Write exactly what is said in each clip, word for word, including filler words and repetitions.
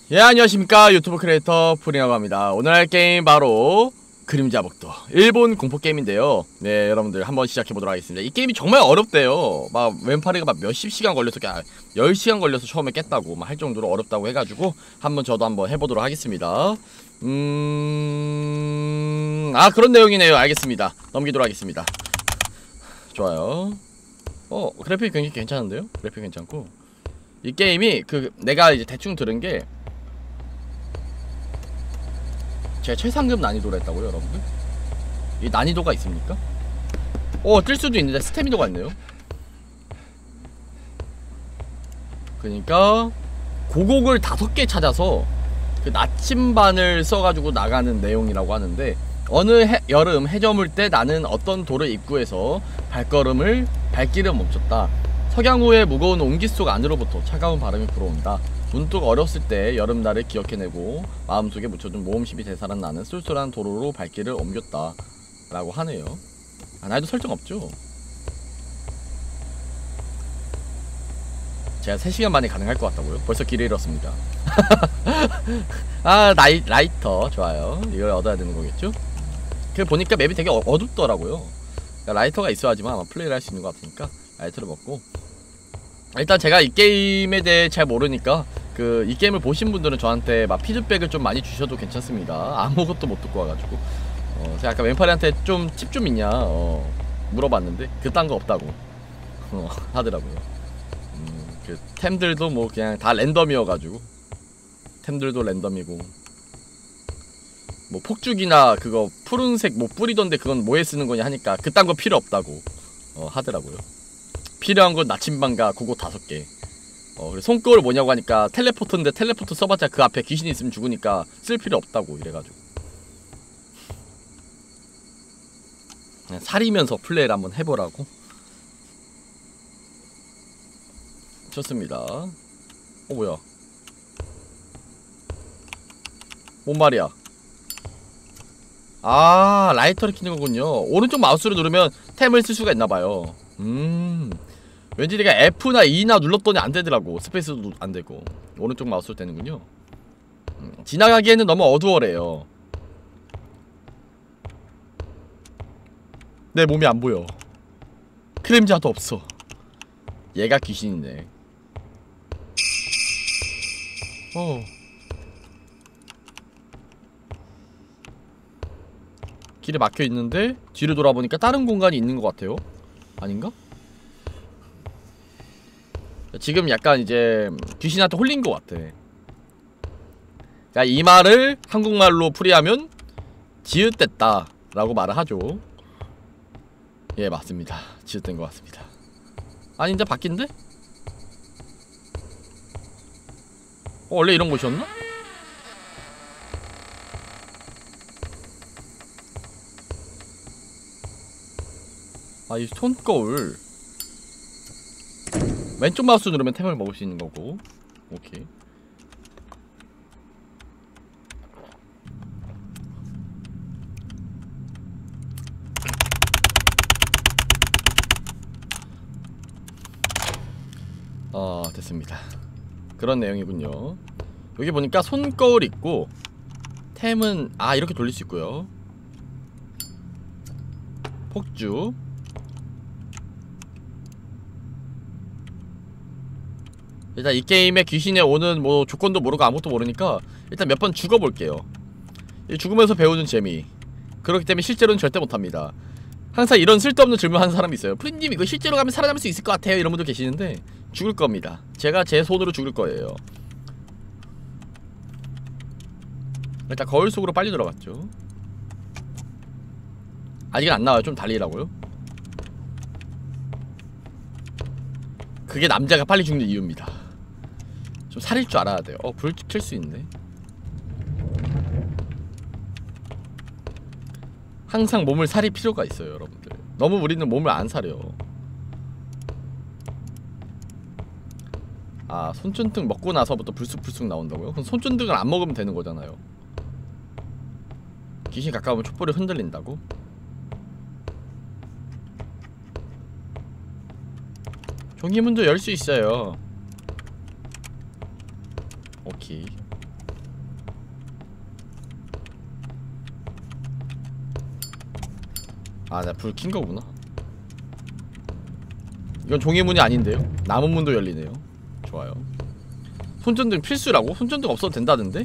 예, 안녕하십니까. 유튜브 크리에이터 푸리라고 합니다. 오늘 할 게임 바로 그림자 복도 일본 공포 게임인데요. 네, 여러분들 한번 시작해보도록 하겠습니다. 이 게임이 정말 어렵대요. 막 왼팔이가 막 몇십 시간 걸려서 아, 열 시간 걸려서 처음에 깼다고 막 할 정도로 어렵다고 해가지고 한번 저도 한번 해보도록 하겠습니다. 음... 아, 그런 내용이네요. 알겠습니다. 넘기도록 하겠습니다. 좋아요. 어, 그래픽 굉장히 괜찮은데요? 그래픽 괜찮고 이 게임이 그 내가 이제 대충 들은 게 제가 최상급 난이도로 했다고요, 여러분들? 이 난이도가 있습니까? 어, 뜰 수도 있는데 스태미너가 있네요. 그니까 고곡을 다섯 개 찾아서 그 나침반을 써가지고 나가는 내용이라고 하는데, 어느 해, 여름 해저물 때 나는 어떤 돌을 입구에서 발걸음을 발길을 멈췄다. 석양호의 무거운 온기 속 안으로부터 차가운 바람이 불어온다. 문득 어렸을 때 여름날을 기억해내고 마음속에 묻혀둔 모험심이 되살아난 나는 쏠쏠한 도로로 발길을 옮겼다 라고 하네요. 아, 나도 설정 없죠? 제가 세 시간 만에 가능할 것 같다고요? 벌써 길을 잃었습니다. 아, 라이, 라이터 좋아요. 이걸 얻어야 되는 거겠죠? 그 보니까 맵이 되게 어, 어둡더라고요. 그러니까 라이터가 있어야지만 아마 플레이를 할 수 있는 것 같으니까 라이터를 먹고, 일단 제가 이 게임에 대해 잘 모르니까 그 이 게임을 보신 분들은 저한테 막 피드백을 좀 많이 주셔도 괜찮습니다. 아무것도 못 듣고 와가지고 어, 제가 아까 왼팔이한테 좀 팁 좀 있냐 어, 물어봤는데 그딴 거 없다고 어, 하더라고요. 음, 그 템들도 뭐 그냥 다 랜덤이어가지고, 템들도 랜덤이고 뭐 폭죽이나 그거 푸른색 뭐 뿌리던데 그건 뭐에 쓰는 거냐 하니까 그딴 거 필요 없다고 어, 하더라고요. 필요한 건 나침반과 그거 다섯 개. 어, 그래 손거울 뭐냐고 하니까 텔레포트인데 텔레포트 써봤자 그 앞에 귀신이 있으면 죽으니까 쓸 필요 없다고 이래가지고 그냥 사리면서 플레이를 한번 해보라고. 좋습니다. 어, 뭐야? 뭔 말이야? 아, 라이터를 켜는 거군요. 오른쪽 마우스로 누르면 템을 쓸 수가 있나봐요. 음, 왠지 내가 F나 E나 눌렀더니 안되더라고. 스페이스도 안되고 오른쪽 마우스로 되는군요. 음, 지나가기에는 너무 어두워래요. 내 몸이 안보여. 그림자도 없어. 얘가 귀신이네. 어, 길에 막혀있는데 뒤를 돌아보니까 다른 공간이 있는 것 같아요. 아닌가? 지금 약간 이제 귀신한테 홀린 것 같아. 그러니까 이 말을 한국말로 풀이하면 지읒됐다 라고 말을 하죠. 예, 맞습니다. 지읒된 것 같습니다. 아니, 이제 바뀐데? 어, 원래 이런 곳이었나? 아, 이 손거울 왼쪽 마우스 누르면 템을 먹을 수 있는 거고. 오케이. 어, 됐습니다. 그런 내용이군요. 여기 보니까 손거울 있고 템은 아, 이렇게 돌릴 수 있고요. 폭주. 일단 이 게임에 귀신에 오는 뭐 조건도 모르고 아무것도 모르니까 일단 몇 번 죽어볼게요. 죽으면서 배우는 재미. 그렇기 때문에 실제로는 절대 못합니다. 항상 이런 쓸데없는 질문 하는 사람이 있어요. 프린님 이거 실제로 가면 살아남을 수 있을 것 같아요, 이런 분도 계시는데 죽을 겁니다. 제가 제 손으로 죽을 거예요. 일단 거울 속으로 빨리 들어갔죠. 아직은 안 나와요. 좀 달리라고요? 그게 남자가 빨리 죽는 이유입니다. 좀 살일 줄 알아야 돼요. 어, 불 켤 수 있네. 항상 몸을 살릴 필요가 있어요, 여러분들. 너무 우리는 몸을 안 사려. 아, 손전등 먹고 나서부터 불쑥불쑥 나온다고요? 그럼 손전등을 안 먹으면 되는 거잖아요. 귀신 가까우면 촛불이 흔들린다고? 종이문도 열 수 있어요. 오케이. 아, 내가 불 킨 거구나. 이건 종이문이 아닌데요? 나무 문도 열리네요. 좋아요. 손전등 필수라고? 손전등 없어도 된다던데?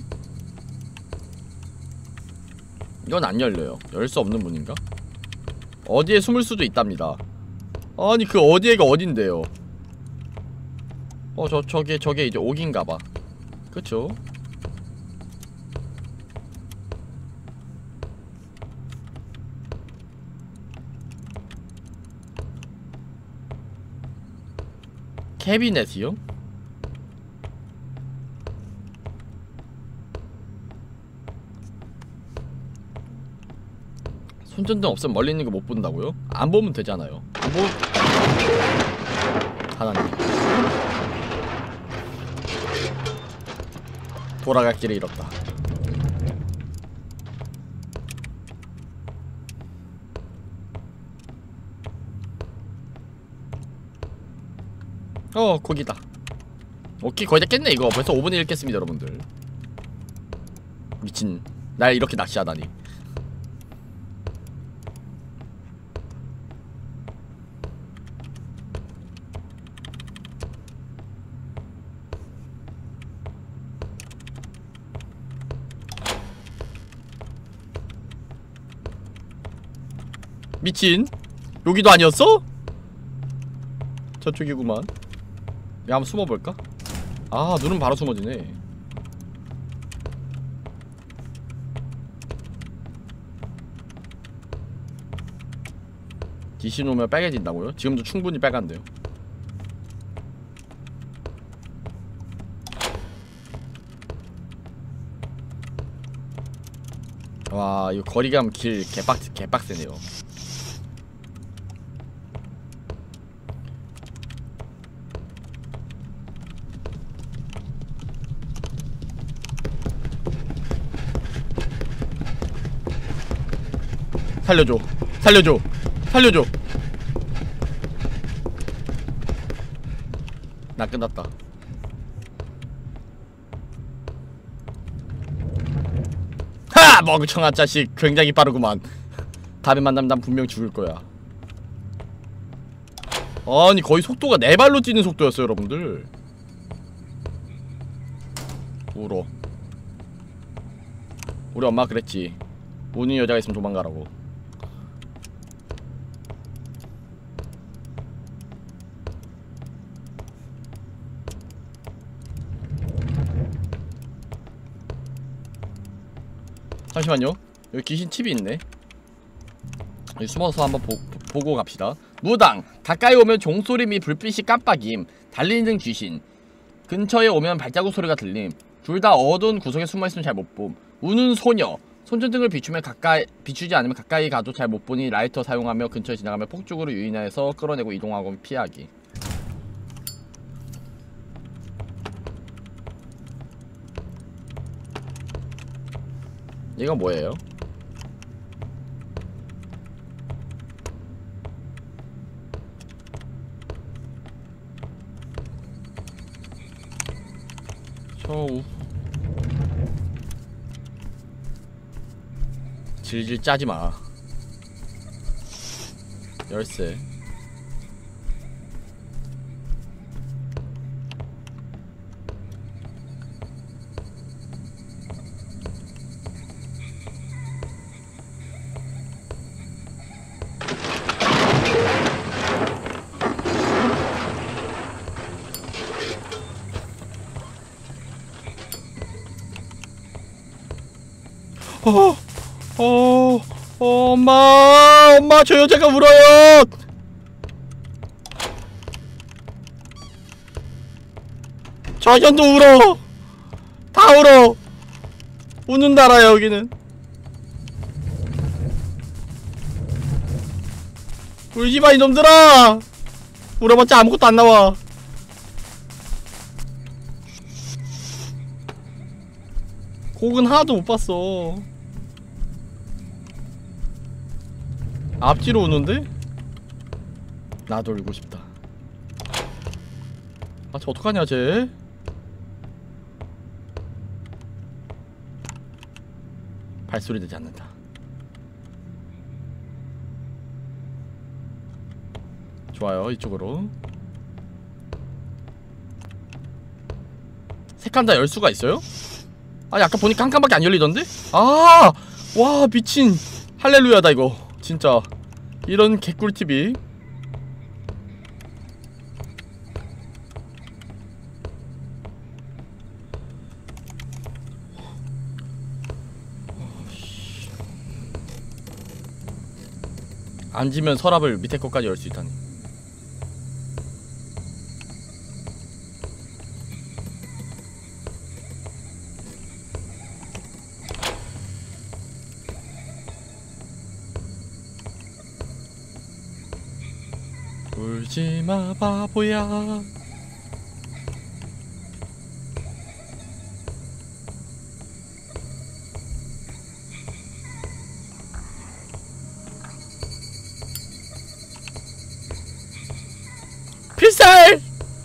이건 안 열려요. 열 수 없는 문인가? 어디에 숨을 수도 있답니다. 아니 그 어디에가 어딘데요? 어, 저, 저게, 저게 이제 옥인가봐. 그쵸? 캐비넷이요? 손전등 없으면 멀리 있는 거 못 본다고요? 안 보면 되잖아요. 안 보... 하나님. 돌아갈 길을 잃었다. 어, 거기다. 오케이, 거의 다 깼네. 이거 벌써 오 분의 일 깼습니다 여러분들. 미친, 날 이렇게 낚시하다니. 미친, 여기도 아니었어? 저쪽이구만. 야, 한번 숨어볼까? 아, 눈은 바로 숨어지네. 디씨 놓으면 빨개진다고요? 지금도 충분히 빨간데요. 와, 이거 거리감 길 개빡, 개빡세네요. 살려줘, 살려줘, 살려줘. 나 끝났다. 하! 멍청한 자식, 굉장히 빠르구만. 다음에 만나면 난 분명 죽을 거야. 아니 거의 속도가 네 발로 뛰는 속도였어요 여러분들. 울어. 우리 엄마 그랬지. 우는 여자가 있으면 도망가라고. 잠시만요. 여기 귀신 팁이 있네. 여기 숨어서 한번 보, 보고 갑시다. 무당! 가까이 오면 종소리 및 불빛이 깜빡임. 달리는 귀신. 근처에 오면 발자국 소리가 들림. 둘 다 어두운 구석에 숨어있으면 잘 못봄. 우는 소녀. 손전등을 비추면 가까이, 비추지 않으면 가까이 가도 잘 못보니 라이터 사용하며 근처에 지나가며 폭죽으로 유인해서 끌어내고 이동하고 피하기. 이건 뭐예요? 저우 질질 짜지마. 열쇠. 어, 어, 어, 엄마, 엄마, 저 여자가 울어요. 저 년도 울어. 다 울어. 우는 나라야 여기는. 울지마 이놈들아. 울어봤자 아무것도 안 나와. 곡은 하나도 못 봤어. 앞뒤로 우는데? 나도 울고 싶다. 아, 저 어떡하냐 쟤? 발소리 되지 않는다. 좋아요. 이쪽으로 세칸 다 열 수가 있어요? 아니 아까 보니까 한 칸밖에 안 열리던데? 아! 와 미친 할렐루야다 이거 진짜. 이런 개꿀팁이. 앉으면 서랍을 밑에 것까지 열 수 있다니. 울지마 바보야. 필살!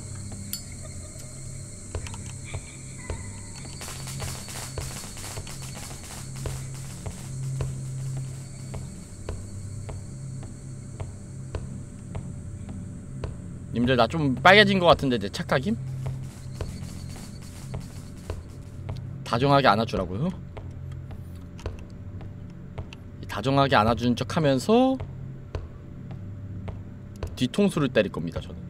님들 나 좀 빨개진 것 같은데 내 착각임? 다정하게 안아주라고요? 다정하게 안아주는 척 하면서 뒤통수를 때릴 겁니다 저는.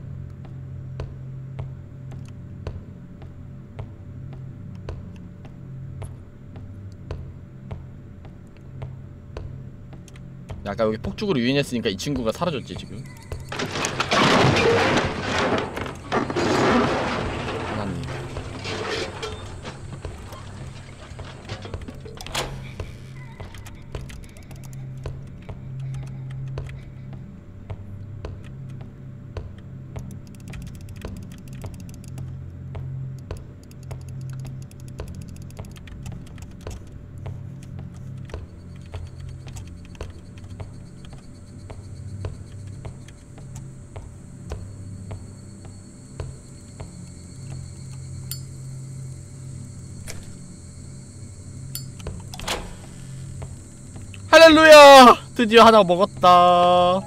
아까 여기 폭죽으로 유인했으니까 이 친구가 사라졌지 지금. 하나님. 할렐루야! 드디어 하나 먹었다.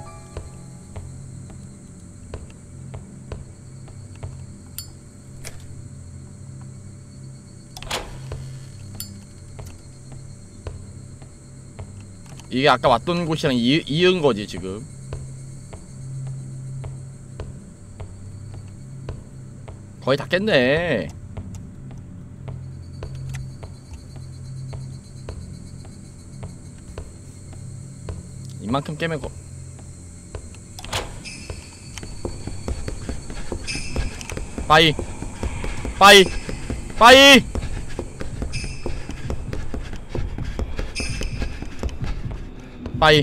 이게 아까 왔던 곳이랑 이, 이은 거지 지금. 거의 다 깼네. 이만큼 깨면 거. 빠이 빠이 빠이 빠이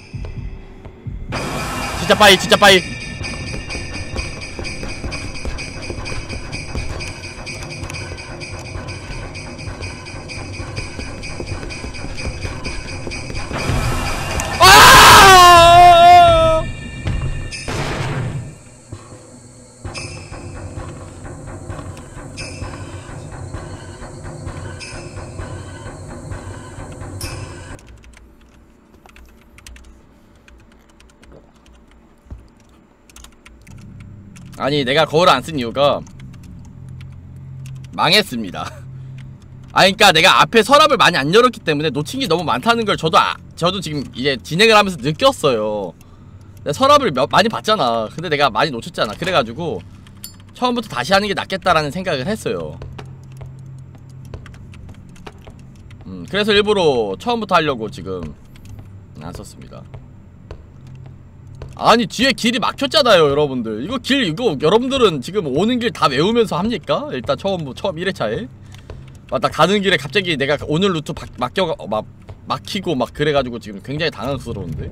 진짜 빠이 진짜 빠이. 아니 내가 거울을 안 쓴 이유가 망했습니다. 아니 그니까 내가 앞에 서랍을 많이 안 열었기 때문에 놓친 게 너무 많다는 걸 저도 아, 저도 지금 이제 진행을 하면서 느꼈어요. 내가 서랍을 몇, 많이 봤잖아. 근데 내가 많이 놓쳤잖아. 그래가지고 처음부터 다시 하는 게 낫겠다라는 생각을 했어요. 음 그래서 일부러 처음부터 하려고 지금 안 썼습니다. 아니 뒤에 길이 막혔잖아요 여러분들. 이거 길 이거 여러분들은 지금 오는 길 다 외우면서 합니까? 일단 처음 처음 일 회차에 맞다 가는 길에 갑자기 내가 오늘 루트 바, 막혀 막 막히고 막 그래가지고 지금 굉장히 당황스러운데.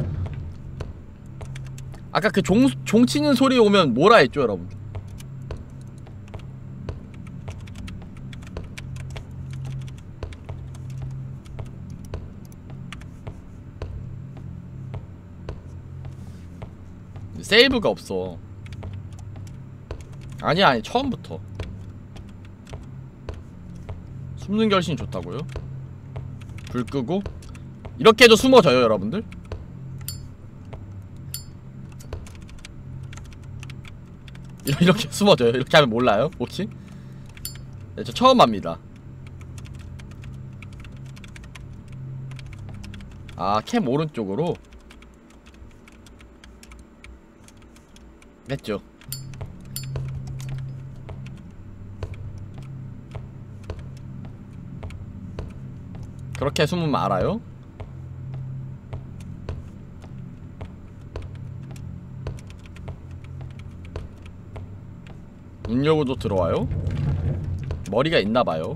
아까 그 종 종 치는 소리 오면 뭐라 했죠 여러분? 세이브가 없어. 아니 아니 처음부터 숨는 결심이 좋다고요? 불 끄고 이렇게 해도 숨어져요 여러분들? 이렇게 숨어져요. 이렇게 하면 몰라요? 혹시? 네, 저 처음 합니다. 아, 캠 오른쪽으로? 됐죠. 그렇게 숨으면 알아요? 음료구도 들어와요? 머리가 있나봐요.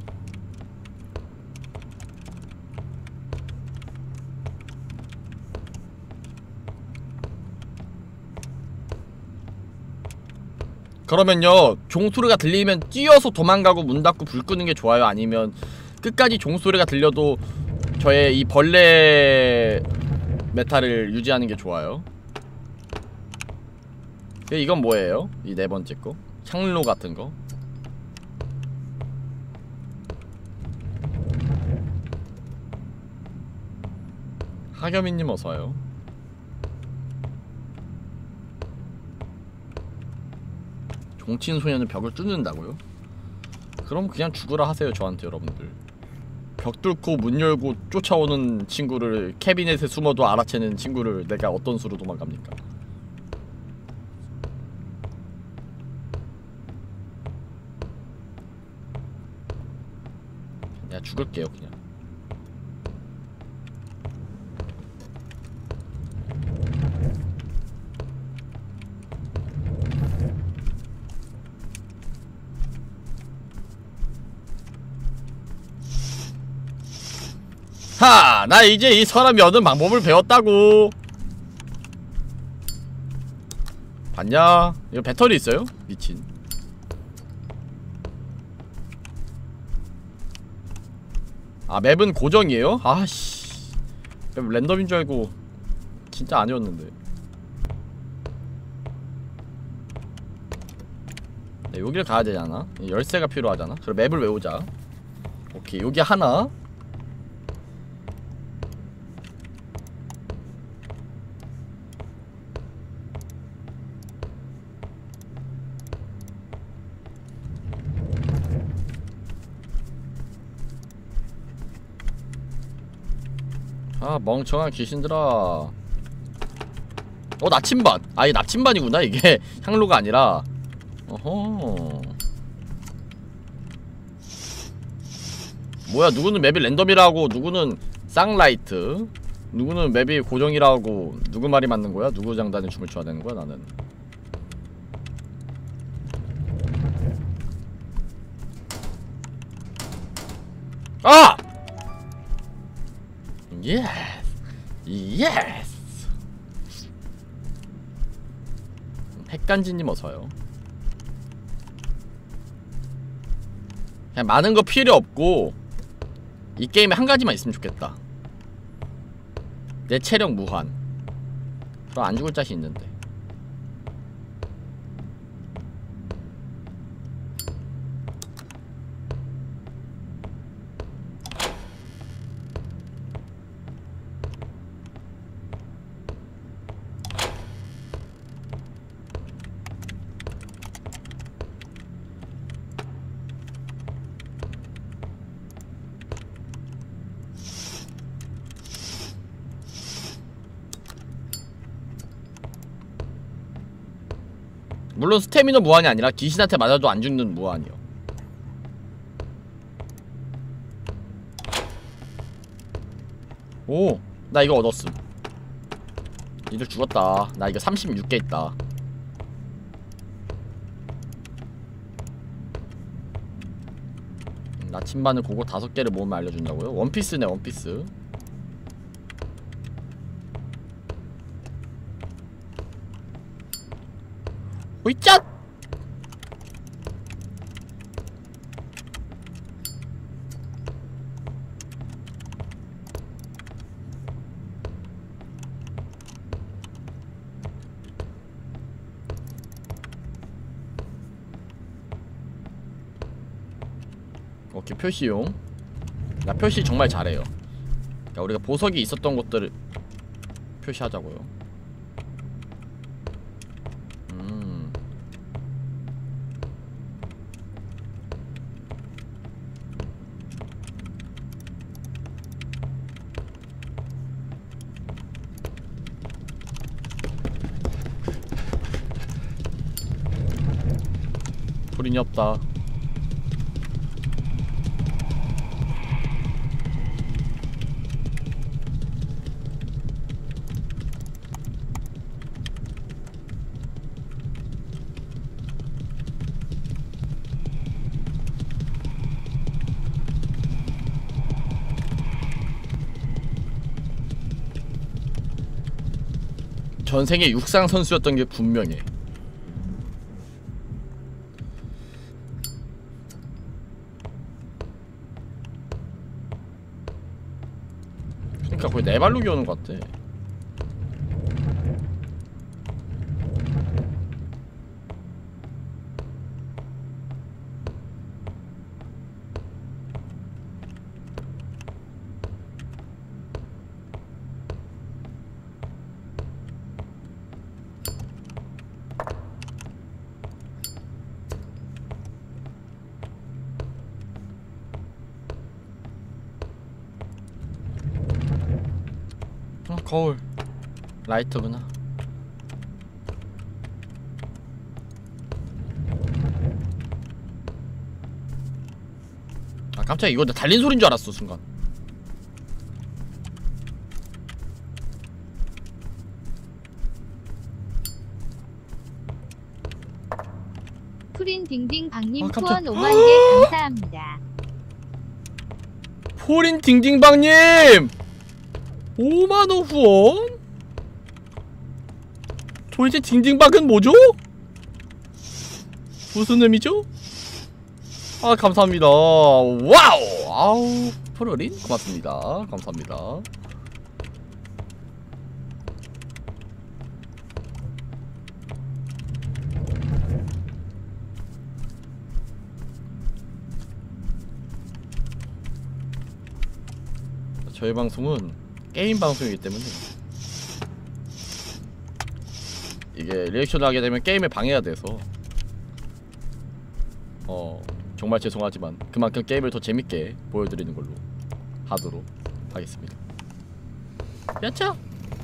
그러면요, 종소리가 들리면 뛰어서 도망가고 문 닫고 불 끄는 게 좋아요? 아니면 끝까지 종소리가 들려도 저의 이 벌레 메타를 유지하는 게 좋아요? 이건 뭐예요? 이 네 번째 거? 향로 같은 거? 하겸이님 어서와요. 종친 소녀는 벽을 뚫는다고요? 그럼 그냥 죽으라 하세요, 저한테. 여러분들 벽 뚫고 문 열고 쫓아오는 친구를, 캐비넷에 숨어도 알아채는 친구를 내가 어떤 수로 도망갑니까? 내가 죽을게요 그냥. 하! 나 이제 이 사람이 얻은 방법을 배웠다고. 봤냐? 이거 배터리 있어요? 미친. 아, 맵은 고정이에요? 아씨, 맵 랜덤인 줄 알고 진짜 아니었는데. 네, 여기를 가야 되잖아. 열쇠가 필요하잖아. 그럼 맵을 외우자. 오케이, 여기 하나. 아, 멍청한 귀신들아. 어, 나침반. 아, 이게 나침반이구나. 이게 향로가 아니라. 어허. 뭐야, 누구는 맵이 랜덤이라고, 누구는 쌍라이트, 누구는 맵이 고정이라고. 누구 말이 맞는 거야? 누구 장단에 춤을 춰야 되는 거야, 나는? 아! 예스! 예스! 핵간지님 어서요. 그냥 많은 거 필요 없고 이 게임에 한 가지만 있으면 좋겠다. 내 체력 무한. 그럼 안 죽을 자신 있는데. 물론 스태미너 무한이 아니라 귀신한테 맞아도 안 죽는 무한이요. 오! 나 이거 얻었음. 니들 죽었다. 나 이거 삼십육 개 있다. 나침반을 고고 다섯 개를 모으면 알려준다고요? 원피스네, 원피스. 호이cat! 오케이, 표시용. 나 표시 정말 잘해요. 그러니까 우리가 보석이 있었던 곳들을 표시하자고요. 음. 불인이 없다. 전생에 육상 선수였던 게 분명해. 그러니까 거의 네 발로 기어오는 것 같아. 어, 거울 라이터구나. 아 깜짝이야. 이거 나 달린 소린 줄 알았어 순간. 푸린 딩딩 박님 아, 깜짝- 후원 오만 개 감사합니다. 포린 딩딩방님 오만원 후원? 도대체 딩딩박은 뭐죠? 무슨 의미죠? 아 감사합니다. 와우. 아우 프로린 고맙습니다. 감사합니다. 저희 방송은 게임 방송이기 때문에 이게 리액션을 하게 되면 게임에 방해가 돼서 어 정말 죄송하지만 그만큼 게임을 더 재밌게 보여드리는 걸로 하도록 하겠습니다. 야차!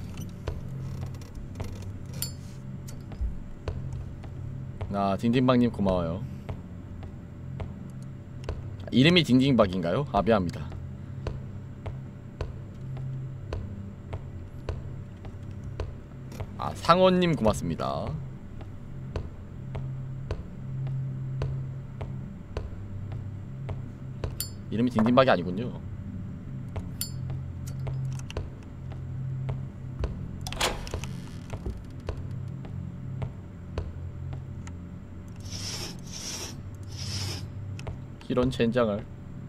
아 딩딩박님 고마워요. 이름이 딩딩박인가요? 아 미안합니다. 아 상원님 고맙습니다. 이름이 딩딩박이 아니군요. 이런 젠장을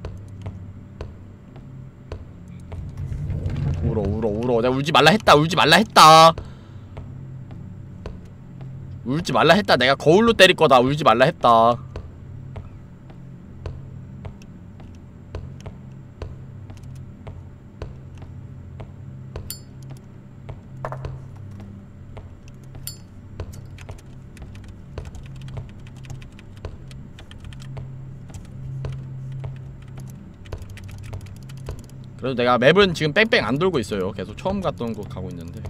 울어 울어 울어. 내가 울지 말라 했다. 울지 말라 했다. 울지 말라 했다. 내가 거울로 때릴 거다. 울지 말라 했다. 그래도 내가 맵은 지금 뺑뺑 안 돌고 있어요. 계속 처음 갔던 곳 가고 있는데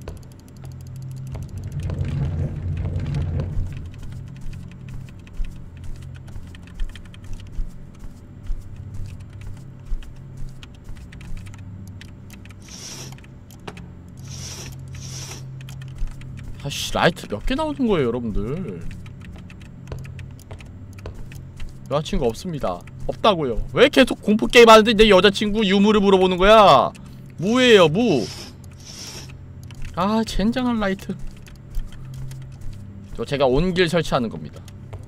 아씨 라이트 몇 개 나오는 거예요 여러분들. 여자친구 없습니다. 없다고요. 왜 계속 공포게임 하는데 내 여자친구 유무를 물어보는 거야? 무예요 무. 아 젠장한 라이트. 저 제가 온길 설치하는 겁니다.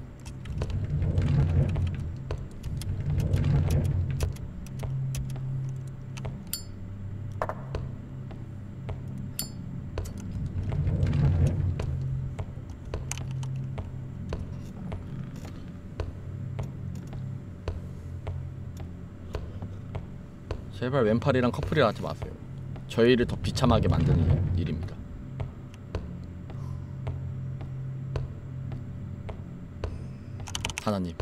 제발 왼팔이랑 커플이라 하지 마세요. 저희를 더 비참하게 만드는 일입니다. 하나님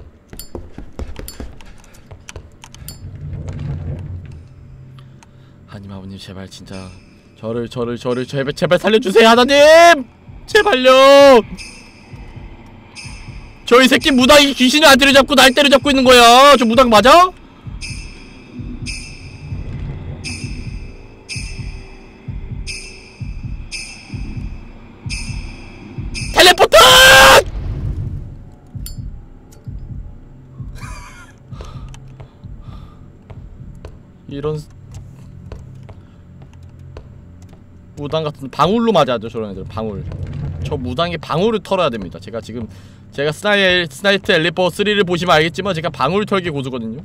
하나님 아버님 제발 진짜 저를 저를 저를 제발 제발 살려주세요 하나님! 제발요! 저 이 새끼 무당이 귀신을 안 때려잡고 날 때려잡고 있는 거야. 저 무당 맞아? 텔레포트! 이런 무당 같은 방울로 맞아야죠 저런 애들. 방울. 저 무당이 방울을 털어야 됩니다. 제가 지금 제가 스나이, 스나이트 엘리퍼 쓰리를 보시면 알겠지만 제가 방울 털기 고수거든요.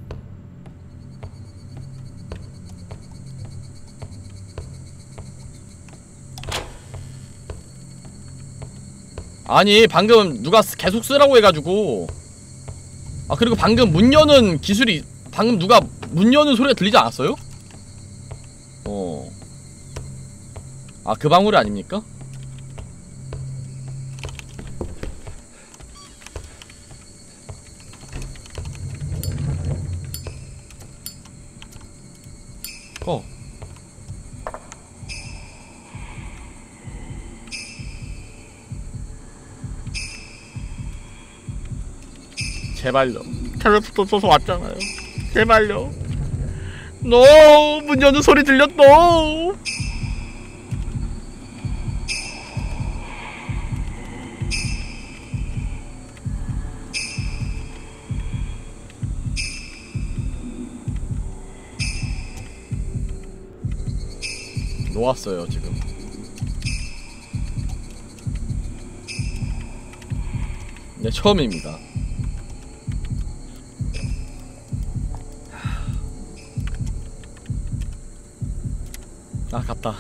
아니 방금 누가 계속 쓰라고 해가지고. 아 그리고 방금 문 여는 기술이 방금 누가 문 여는 소리가 들리지 않았어요? 어. 아 그 방울이 아닙니까? 어. 제발요. 텔레포트 써서 왔잖아요. 제발요. 노! 문 여는 소리 들렸노! 놓았어요 지금. 네 처음입니다. 아 갔다.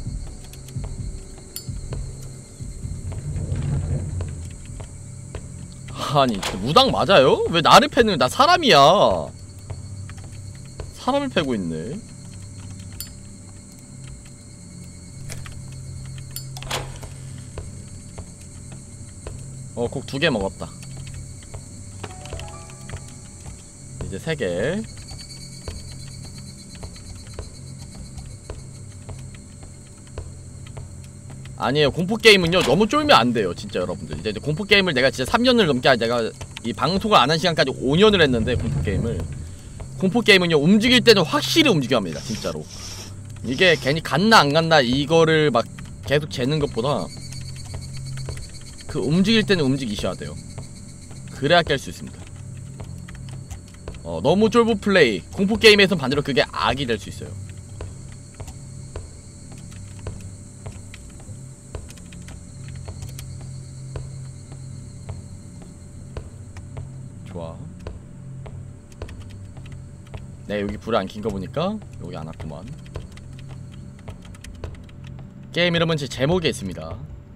아니 무당 맞아요? 왜 나를 패는? 나 사람이야. 사람을 패고 있네. 어, 곡 두 개 먹었다. 이제 세 개. 아니에요. 공포게임은요 너무 쫄면 안 돼요 진짜 여러분들. 이제 공포게임을 내가 진짜 삼 년을 넘게 내가 이 방송을 안 한 시간까지 오 년을 했는데 공포게임을 공포게임은요 움직일 때는 확실히 움직여야 합니다 진짜로. 이게 괜히 갔나 안 갔나 이거를 막 계속 재는 것보다 그 움직일 때는 움직이셔야 돼요. 그래야 깰 수 있습니다. 어 너무 쫄보 플레이 공포게임에선 반대로 그게 악이 될 수 있어요. 좋아. 네 여기 불을 안 킨 거 보니까 여기 안 왔구만. 게임 이름은 제 제목에 있습니다.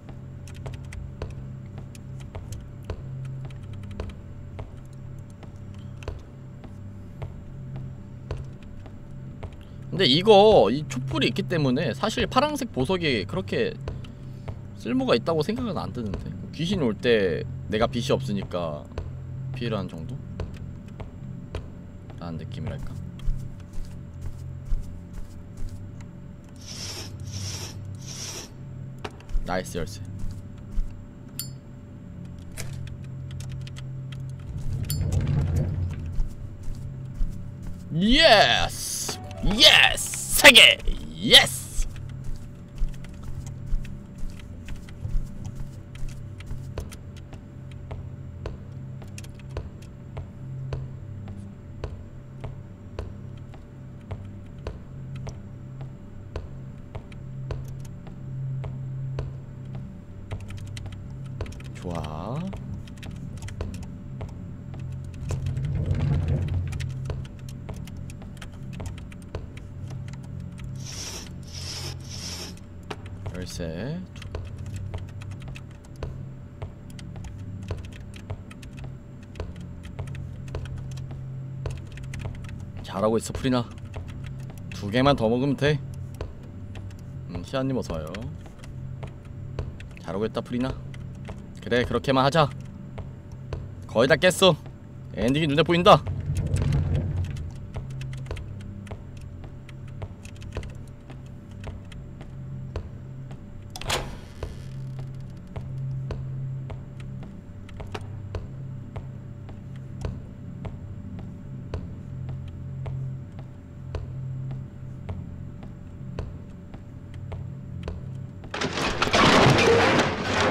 근데 이거 이 촛불이 있기 때문에 사실 파란색 보석이 그렇게 쓸모가 있다고 생각은 안 드는데 귀신 올 때 내가 빛이 없으니까 피해를 하는 정도? 라는 느낌이랄까. 나이스 열쇠. 예스! 예스! 세 개! 예스! 좋아. 열쇠. 잘하고 있어 프리나. 두 개만 더 먹으면 돼. 음, 시아님 어서와요. 잘하고 있다 프리나. 그래 그렇게만 하자. 거의 다 깼어. 엔딩이 눈에 보인다.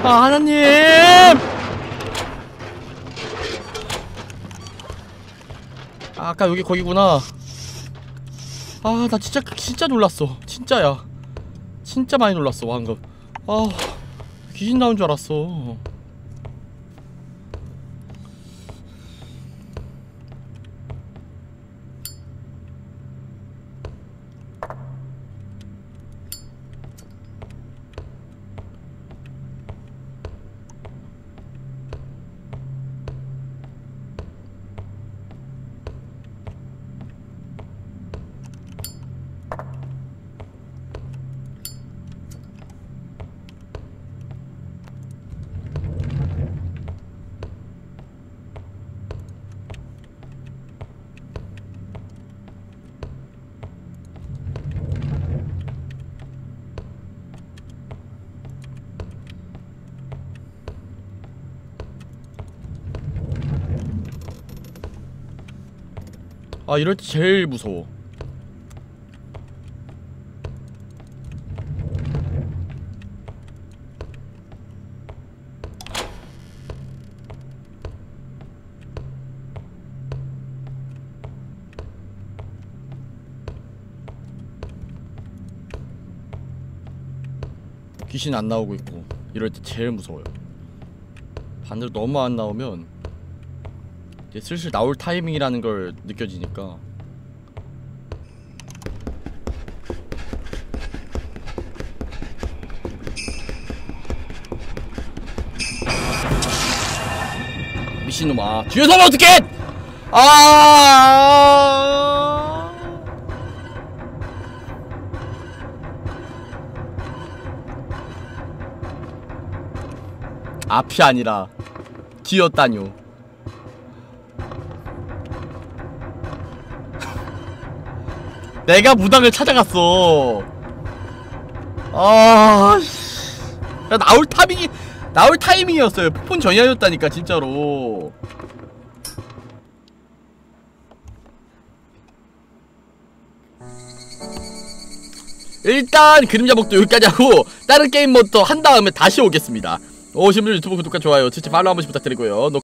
아 하나님. 아, 아까 여기 거기구나. 아 나 진짜 진짜 놀랐어. 진짜야. 진짜 많이 놀랐어 방금. 아 귀신 나온 줄 알았어. 아 이럴 때 제일 무서워. 귀신 안 나오고 있고 이럴 때 제일 무서워요. 반대로 너무 안 나오면 이제 슬슬 나올 타이밍이라는 걸 느껴지니까. 미친놈아 뒤에서 하면 어떡해! 아 앞이 아니라 뒤였다뇨. 내가 무당을 찾아갔어. 아, 야, 나올 타이밍이 나올 타이밍이었어요. 폰 전이었다니까 진짜로. 일단 그림자 목도 여기까지 하고 다른 게임 모드 한 다음에 다시 오겠습니다. 오신 분들 유튜브 구독과 좋아요, 트위치 팔로우 한 번씩 부탁드리고요.